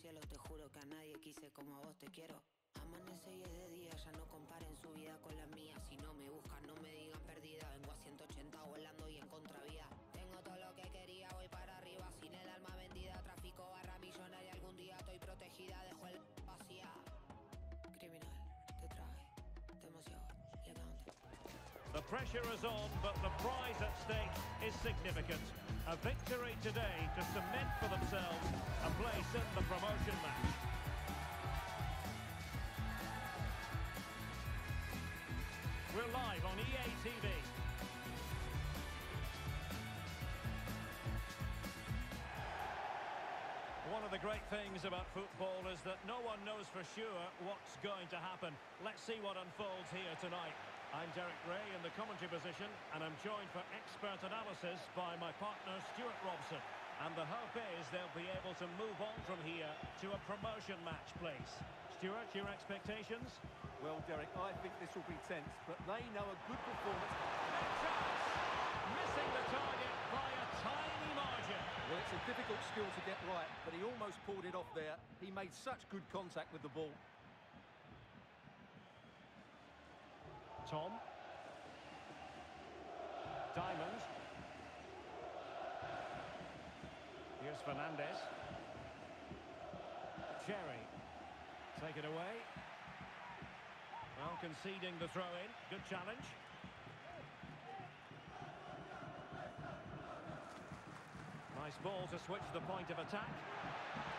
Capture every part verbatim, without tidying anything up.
cielo, te juro que a nadie quise como a vos te quiero. Amanece y es de día, ya no comparen su vida con la mía. Si no me buscan, no me digan perdida. Vengo a ciento ochenta volando y en contravía. Tengo todo lo que quería, voy para arriba. Sin el alma vendida, tráfico barra millonaria. Algún día estoy protegida, dejo el vacía. Criminal, te traje demasiado elegante. The pressure is on, but the prize at stake is significant. A victory today to cement for themselves a place in the promotion match. We're live on E A T V. One of the great things about football is that no one knows for sure what's going to happen. Let's see what unfolds here tonight. I'm Derek Ray in the commentary position, and I'm joined for expert analysis by my partner Stuart Robson. And the hope is they'll be able to move on from here to a promotion match place. Stuart, your expectations? Well, Derek, I think this will be tense, but they know a good performance. And chance! Missing the target by a tiny margin. Well, it's a difficult skill to get right, but he almost pulled it off there. He made such good contact with the ball. Tom. Diamond. Here's Fernandez. Cherry. Take it away. Well, conceding the throw-in. Good challenge. Nice ball to switch the point of attack.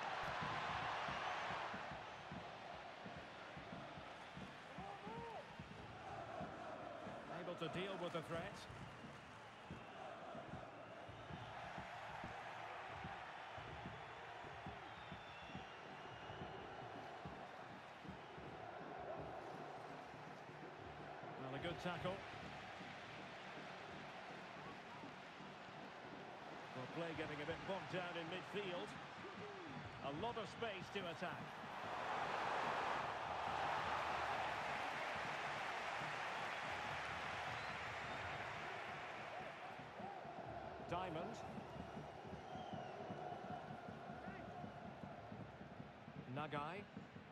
Able to deal with the threat. Well, a good tackle. Well, play getting a bit bogged down in midfield. A lot of space to attack. Diamond. Nagai.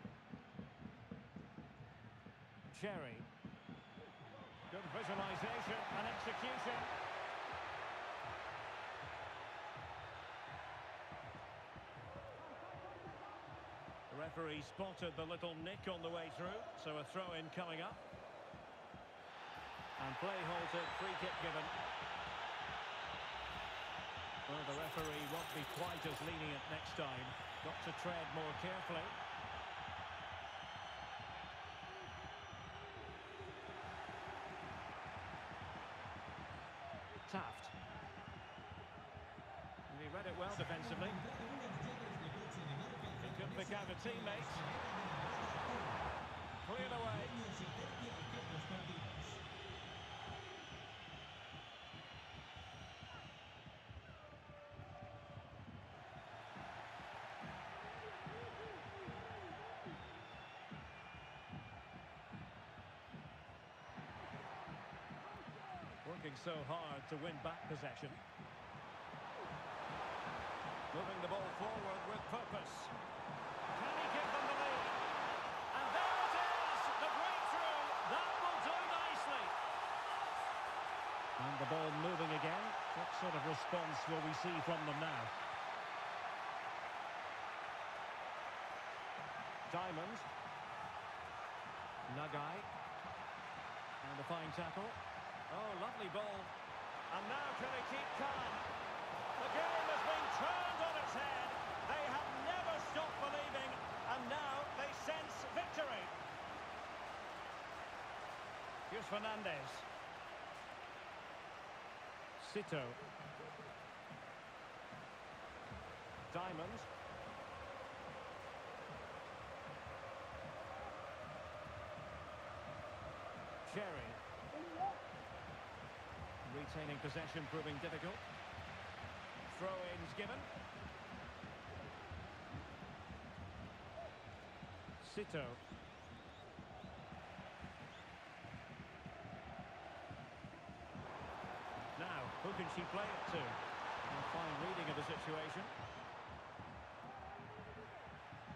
Cherry. Good visualization and execution. The referee spotted the little nick on the way through, so a throw-in coming up. And play halted, free kick given. Well, the referee won't be quite as lenient next time. Got to tread more carefully. Taft. And he read it well defensively. He couldn't pick out a teammate. Cleared away. Working so hard to win back possession. Moving the ball forward with purpose. Can he give them the lead? And there it is! The breakthrough! That will do nicely! And the ball moving again. What sort of response will we see from them now? Diamond. Nagai. And a fine tackle. Oh, lovely ball. And now can he keep calm? The game has been turned on its head. They have never stopped believing, and now they sense victory. Here's Fernandez. Sito. Diamond. Cherry. Retaining possession proving difficult. Throw-ins given. Sito. Now, who can she play it to? A fine reading of the situation.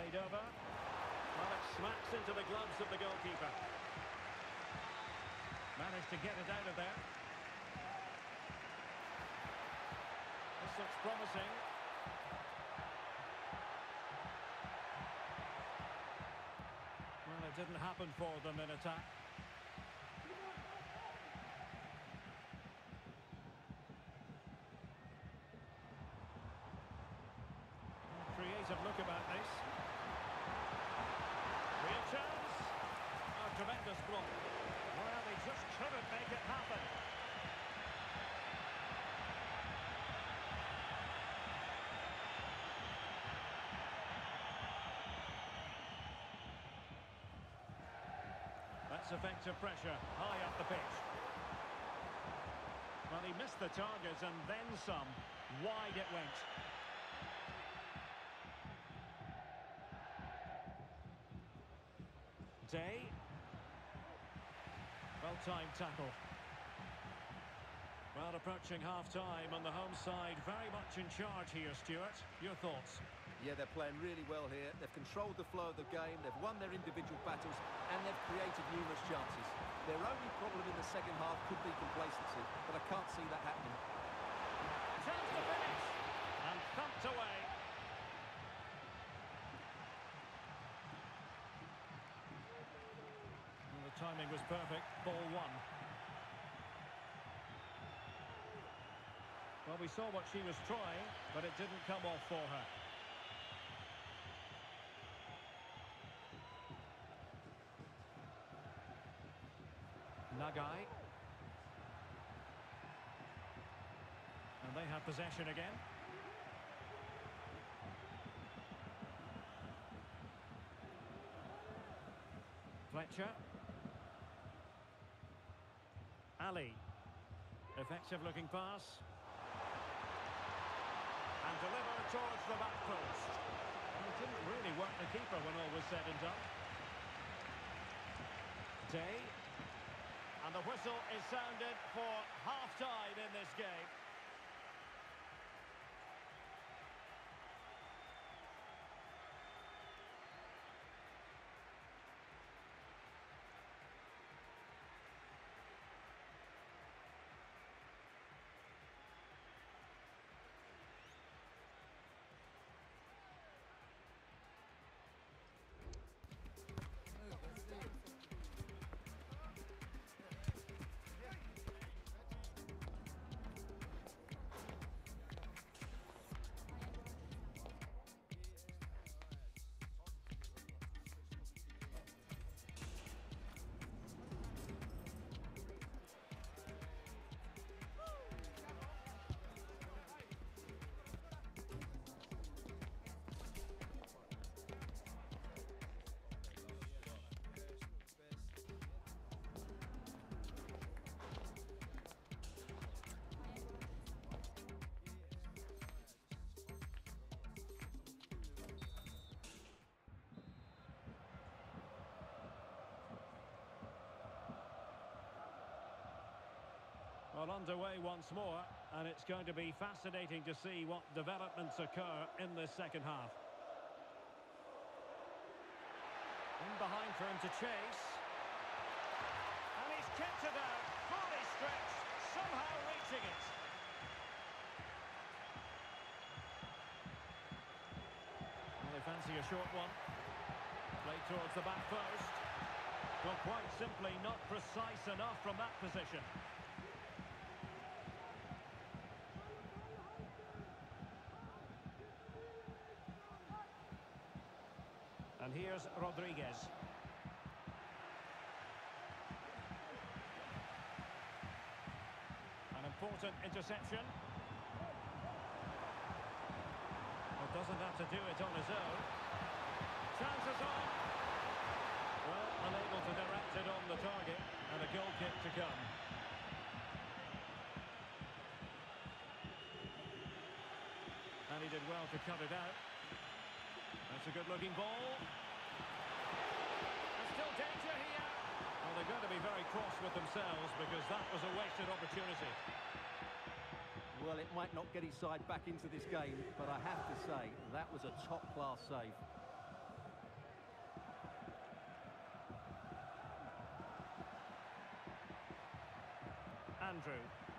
Played over. Well, it smacks into the gloves of the goalkeeper. Managed to get it out of there. This looks promising. Well, it didn't happen for them in attack. Creative look about this. Real chance. A tremendous block. Well, they just couldn't make it happen. That's effective pressure, high up the pitch. Well, he missed the target and then some. Wide it went. Day. Well-timed tackle. Well, approaching half-time on the home side, very much in charge here, Stuart. Your thoughts? Yeah, they're playing really well here. They've controlled the flow of the game, they've won their individual battles, and they've created numerous chances. Their only problem in the second half could be complacency, but I can't see that happening. Chance to finish! And thumped away. Well, the timing was perfect. Ball one. Well, we saw what she was trying, but it didn't come off for her. Nagai. And they have possession again. Fletcher. Ali. Effective looking pass. And delivered towards the back post. And it didn't really work the keeper when all was said and done. Day. And the whistle is sounded for half-time in this game. Well, underway once more, and it's going to be fascinating to see what developments occur in this second half. In behind for him to chase. And he's kept it out, fully stretched, somehow reaching it. Well, they fancy a short one. Played towards the back post. Well, quite simply not precise enough from that position. And here's Rodriguez. An important interception. Well, doesn't have to do it on his own. Chances on. Well, unable to direct it on the target. And a goal kick to come. And he did well to cut it out. That's a good-looking ball. There's still danger here. Well, they're going to be very cross with themselves because that was a wasted opportunity. Well, it might not get his side back into this game, but I have to say, that was a top-class save. Andrew.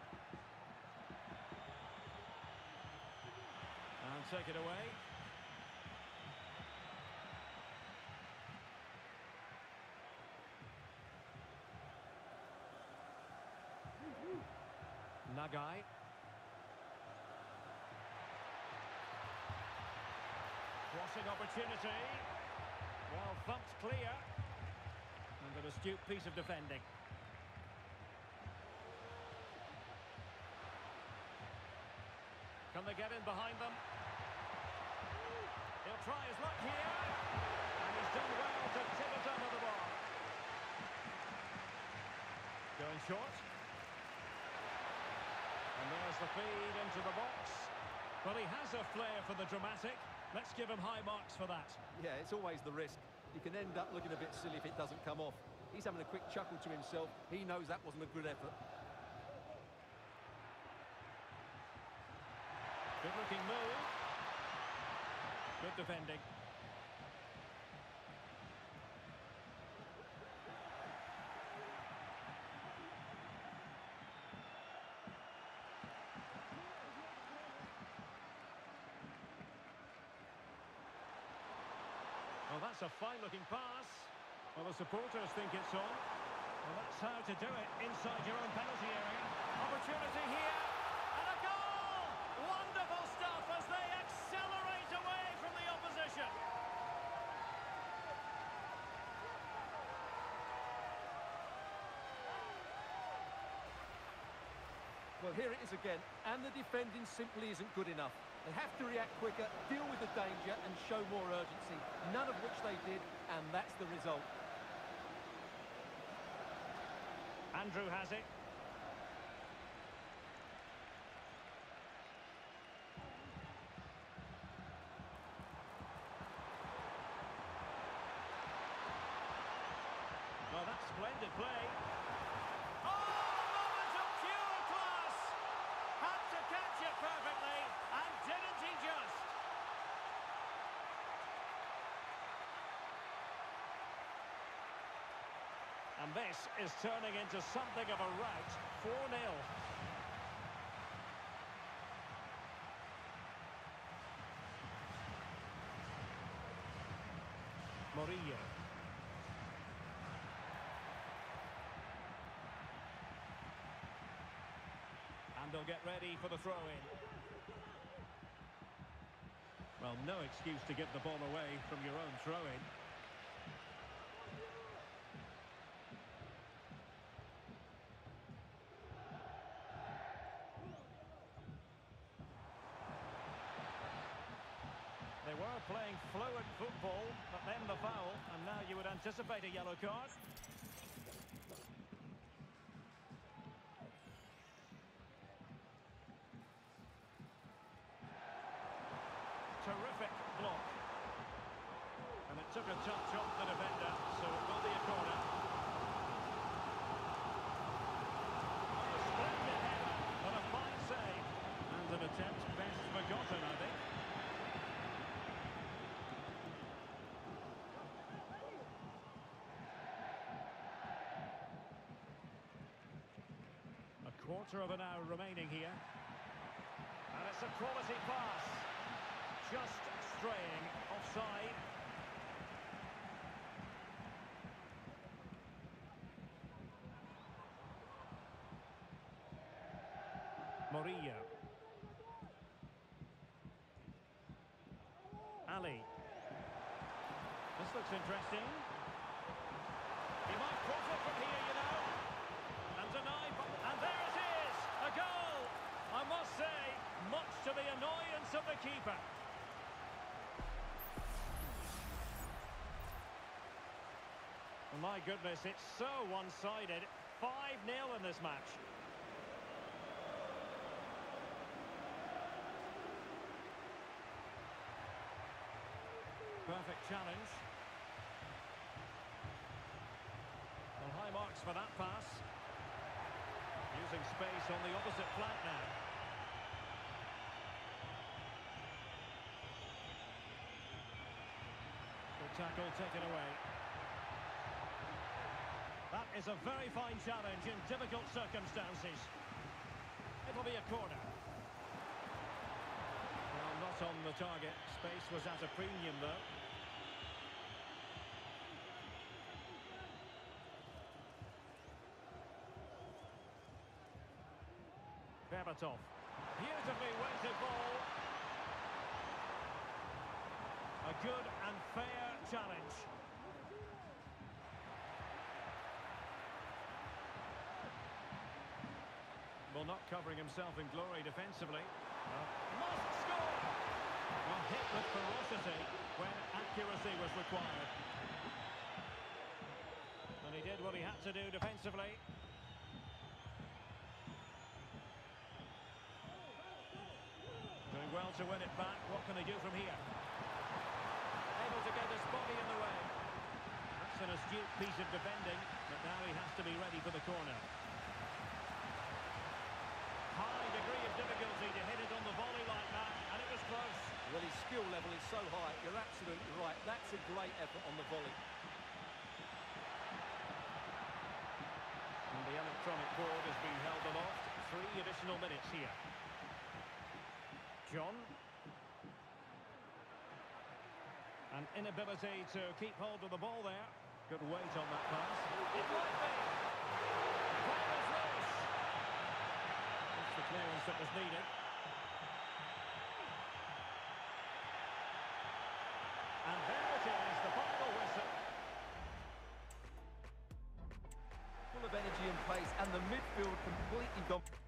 And take it away. Nagai. Crossing opportunity. Well thumped clear. And an astute piece of defending. Can they get in behind them? He'll try his luck here. And he's done well to tip it under the bar. Going short. And there's the feed into the box. Well, he has a flair for the dramatic. Let's give him high marks for that. Yeah, it's always the risk. You can end up looking a bit silly if it doesn't come off. He's having a quick chuckle to himself. He knows that wasn't a good effort. Good-looking move. Good defending. Well, that's a fine-looking pass. Well, the supporters think it's on. Well, that's how to do it inside your own penalty area. Opportunity here. And a goal! Wonderful stuff as they accelerate away from the opposition. Well, here it is again, and the defending simply isn't good enough. They have to react quicker, deal with the danger, and show more urgency. None of which they did, and that's the result. Andrew has it. Well, that's splendid play. Oh, a moment of pure class! Had to catch it perfectly, and didn't he just? And this is turning into something of a rout. four nil. Murillo. And they'll get ready for the throw-in. Well, no excuse to give the ball away from your own throw-in. They were playing fluid football, but then the foul, and now you would anticipate a yellow card. Terrific block. And it took a touch off the defender, so it will be a corner. A splendid header, but a fine save. And an attempt best forgotten, I think. Quarter of an hour remaining here. And it's a quality pass. Just straying offside. Murillo. Ali. This looks interesting. He might profit from here, you know. And denied, and there it is, a goal. I must say, much to the annoyance of the keeper. My goodness, it's so one-sided. five nil in this match. Perfect challenge. Well, high marks for that pass. Using space on the opposite flank now. Good tackle taken away. That is a very fine challenge in difficult circumstances. It'll be a corner. Well, not on the target. Space was at a premium, though. Berbatov. Beautifully weighted ball. A good and fair challenge. Well, not covering himself in glory defensively. Uh, must score! Well, hit with ferocity when accuracy was required. And he did what he had to do defensively. Doing well to win it back. What can they do from here? Able to get his body in the way. That's an astute piece of defending, but now he has to be ready for the corner. High degree of difficulty to hit it on the volley like that, and it was close. Well, his skill level is so high, you're absolutely right. That's a great effort on the volley. And the electronic board has been held aloft. Three additional minutes here. John. An inability to keep hold of the ball there. Good weight on that pass. It might be. Ball is loose. That's the clearance that was needed. And there it is, the final whistle. Full of energy and pace, and the midfield completely dominated.